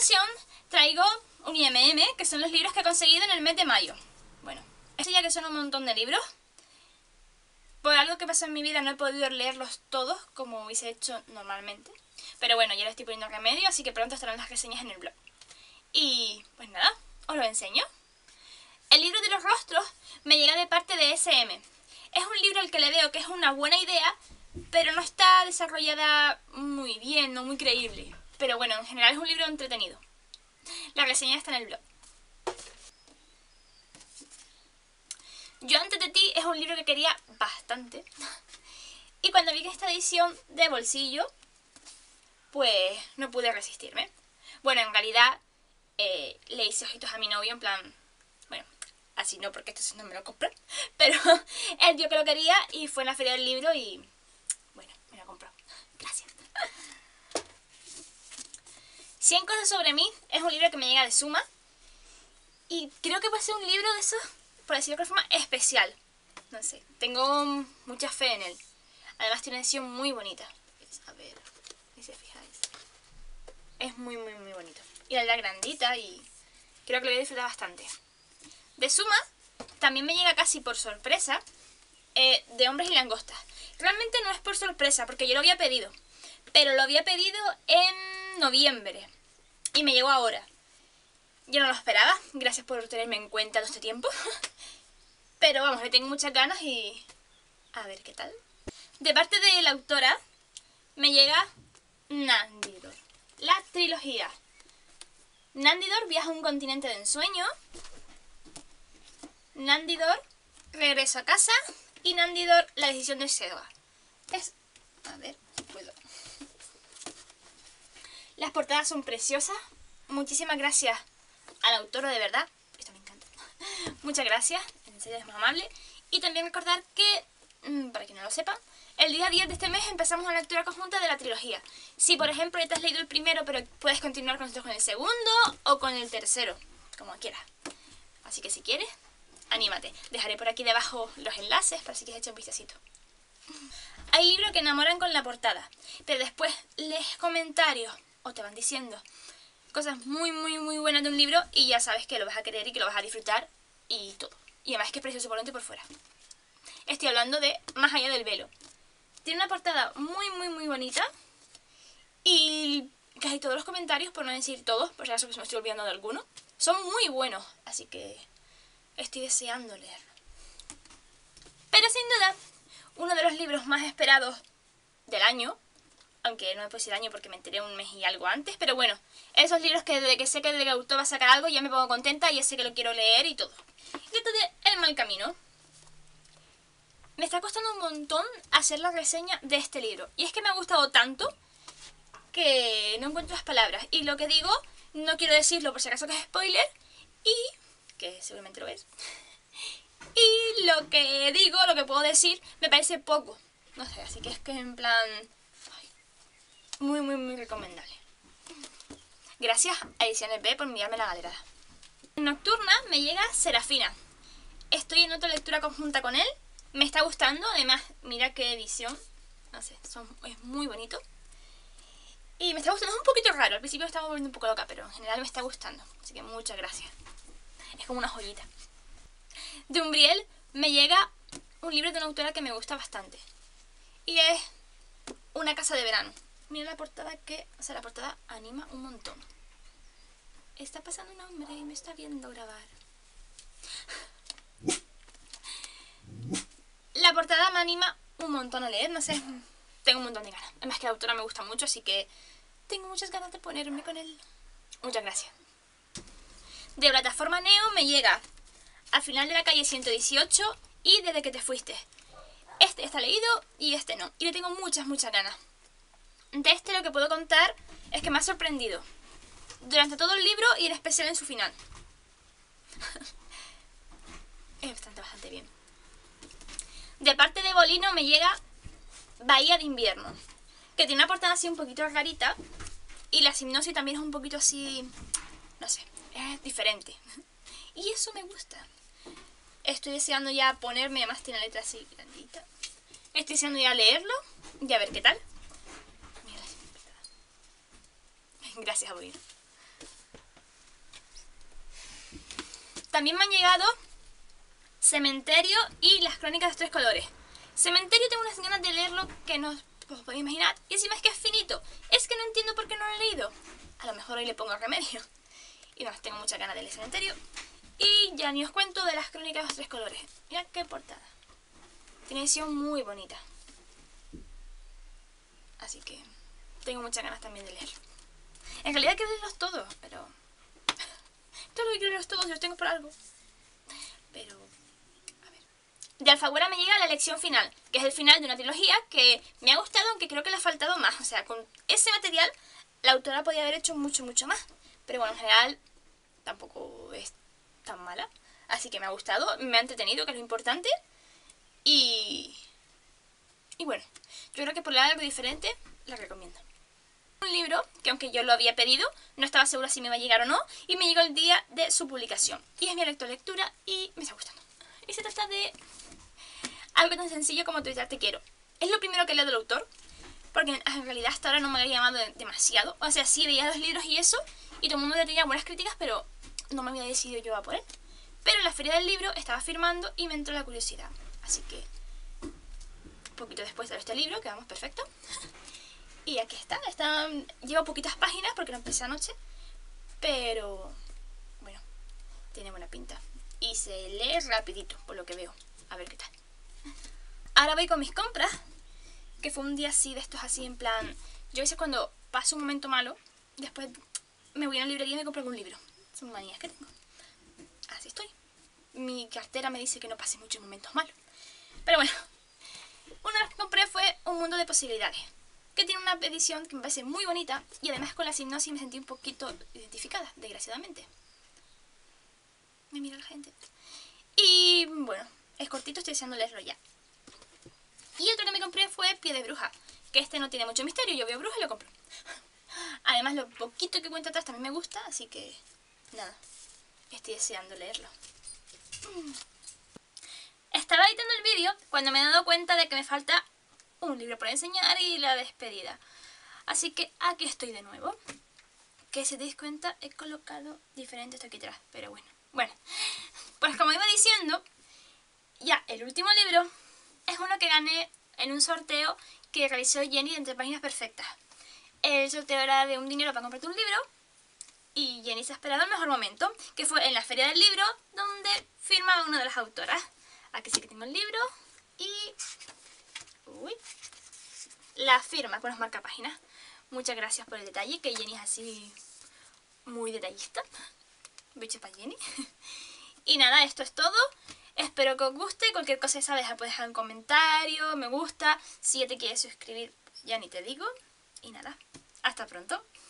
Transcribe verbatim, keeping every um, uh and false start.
ocasión traigo un I M M, que son los libros que he conseguido en el mes de mayo. Bueno, esto ya que son un montón de libros. Por algo que pasó en mi vida no he podido leerlos todos como hubiese hecho normalmente. Pero bueno, ya le estoy poniendo remedio, así que pronto estarán las reseñas en el blog. Y pues nada, os lo enseño. El libro de los rostros me llega de parte de S M. Es un libro al que le veo que es una buena idea, pero no está desarrollada muy bien, no muy creíble. Pero bueno, en general es un libro entretenido. La reseña está en el blog. Yo antes de ti es un libro que quería bastante. Y cuando vi que esta edición de bolsillo, pues no pude resistirme. Bueno, en realidad eh, le hice ojitos a mi novio en plan... Bueno, así no, porque esto no me lo compré. Pero él vio que lo quería y fue en la feria del libro y... Bueno, me lo compró. Gracias. cien cosas sobre mí es un libro que me llega de Suma. Y creo que puede ser un libro de esos, por decirlo de alguna forma, especial. No sé, tengo mucha fe en él. Además tiene una edición muy bonita. A ver, si se fijáis. Es muy, muy, muy bonito. Y la verdad grandita y creo que lo voy a disfrutar bastante. De Suma también me llega casi por sorpresa eh, de Hombres y Langostas. Realmente no es por sorpresa porque yo lo había pedido. Pero lo había pedido en noviembre. Y me llegó ahora. Yo no lo esperaba. Gracias por tenerme en cuenta todo este tiempo. Pero vamos, le tengo muchas ganas y... a ver qué tal. De parte de la autora me llega Nandidor. La trilogía. Nandidor viaja a un continente de ensueño. Nandidor regreso a casa. Y Nandidor la decisión de Seba. Es... a ver, si puedo. Las portadas son preciosas. Muchísimas gracias a la autora, de verdad. Esto me encanta. Muchas gracias. En serio, es muy amable. Y también recordar que, para quien no lo sepa, el día diez de este mes empezamos una lectura conjunta de la trilogía. Si por ejemplo ya te has leído el primero, pero puedes continuar con nosotros con el segundo o con el tercero, como quieras. Así que si quieres, anímate. Dejaré por aquí debajo los enlaces para si quieres echar un vistacito. Hay libros que enamoran con la portada, pero después lees comentarios o te van diciendo cosas muy muy muy buenas de un libro y ya sabes que lo vas a querer y que lo vas a disfrutar y todo. Y además que es precioso por dentro y por fuera. Estoy hablando de Más allá del velo. Tiene una portada muy muy muy bonita y casi todos los comentarios, por no decir todos, por si acaso que me estoy olvidando de alguno, son muy buenos, así que estoy deseando leerlo. Pero sin duda, uno de los libros más esperados del año, aunque no me puedo decir año porque me enteré un mes y algo antes, pero bueno, esos libros que desde que sé que el autor va a sacar algo ya me pongo contenta y ya sé que lo quiero leer y todo. Y esto de El mal camino. Me está costando un montón hacer la reseña de este libro. Y es que me ha gustado tanto que no encuentro las palabras. Y lo que digo, no quiero decirlo por si acaso que es spoiler. Y... que seguramente lo es. Y lo que digo, lo que puedo decir, me parece poco. No sé, así que es que en plan... ay, muy, muy, muy recomendable. Gracias a Ediciones B por enviarme la galerada. En Nocturna me llega Serafina. Estoy en otra lectura conjunta con él. Me está gustando, además, mira qué edición. No sé, son, es muy bonito. Y me está gustando, es un poquito raro. Al principio me estaba volviendo un poco loca, pero en general me está gustando. Así que muchas gracias. Es como una joyita. De Umbriel me llega un libro de una autora que me gusta bastante. Y es Una casa de verano. Mira la portada que... o sea, la portada anima un montón. Está pasando un hombre y me está viendo grabar. La portada me anima un montón a leer, no sé, tengo un montón de ganas. Además que la autora me gusta mucho, así que tengo muchas ganas de ponerme con él. Muchas gracias. De Plataforma Neo me llega Al final de la calle ciento dieciocho y Desde que te fuiste. Este está leído y este no. Y le tengo muchas, muchas ganas. De este lo que puedo contar es que me ha sorprendido durante todo el libro y en especial en su final. Es bastante, bastante bien. De parte de Bolino me llega Bahía de invierno, que tiene una portada así un poquito rarita y la hipnosis también es un poquito así, no sé, es diferente. Y eso me gusta. Estoy deseando ya ponerme, además tiene la letra así grandita. Estoy deseando ya leerlo y a ver qué tal. Mira la portada. Gracias, Bolino. También me han llegado Cementerio y Las Crónicas de los Tres Colores. Cementerio tengo unas ganas de leerlo que no os podéis imaginar. Y encima es que es finito. Es que no entiendo por qué no lo he leído. A lo mejor hoy le pongo remedio. Y no, tengo muchas ganas de leer Cementerio. Y ya ni os cuento de Las Crónicas de los Tres Colores. Mirad qué portada. Tiene edición muy bonita. Así que tengo muchas ganas también de leerlo. En realidad quiero leerlos todos, pero... Claro que quiero leerlos todos, los tengo por algo. Pero... A ver. De Alfaguara me llega la lección final, que es el final de una trilogía que me ha gustado, aunque creo que le ha faltado más. O sea, con ese material la autora podía haber hecho mucho, mucho más. Pero bueno, en general tampoco es tan mala. Así que me ha gustado, me ha entretenido, que es lo importante. Y... Y bueno, yo creo que por algo diferente la recomiendo. Un libro que, aunque yo lo había pedido, no estaba segura si me iba a llegar o no, y me llegó el día de su publicación. Y es mi lectura y me está gustando. Y se trata de algo tan sencillo como Tuitear te quiero. Es lo primero que leo del autor, porque en realidad hasta ahora no me había llamado demasiado. O sea, sí veía los libros y eso, y todo el mundo le tenía buenas críticas, pero no me había decidido yo a por él. Pero en la feria del libro estaba firmando y me entró la curiosidad. Así que, un poquito después de este libro, quedamos perfecto. Y aquí está, está, lleva poquitas páginas porque lo empecé anoche, pero bueno, tiene buena pinta. Y se lee rapidito, por lo que veo. A ver qué tal. Ahora voy con mis compras, que fue un día así, de estos así en plan... Yo a veces cuando paso un momento malo, después me voy a la librería y me compro algún libro. Son manías que tengo. Así estoy. Mi cartera me dice que no pase muchos momentos malos. Pero bueno, una de las que compré fue Un Mundo de Posibilidades, que tiene una edición que me parece muy bonita, y además con la hipnosis me sentí un poquito identificada, desgraciadamente. Me mira la gente. Y bueno, es cortito, estoy deseando leerlo ya. Y otro que me compré fue Pie de Bruja, que este no tiene mucho misterio, yo veo bruja y lo compro. Además lo poquito que cuenta atrás también me gusta, así que nada, estoy deseando leerlo. Estaba editando el vídeo cuando me he dado cuenta de que me falta un libro por enseñar y la despedida. Así que aquí estoy de nuevo. Que si te dais cuenta he colocado diferente esto aquí atrás, pero bueno. Bueno, pues como iba diciendo, ya el último libro es uno que gané en un sorteo que realizó Jenny de Entre Páginas Perfectas. El sorteo era de un dinero para comprarte un libro y Jenny se ha esperado el mejor momento, que fue en la feria del libro donde firma una de las autoras. Aquí sí que tengo el libro y... Uy, la firma con los marcapáginas. Muchas gracias por el detalle, que Jenny es así muy detallista. Bicho para Jenny. Y nada, esto es todo. Espero que os guste. Cualquier cosa esa deja, puedes dejar un comentario, me gusta. Si ya te quieres suscribir, ya ni te digo. Y nada, hasta pronto.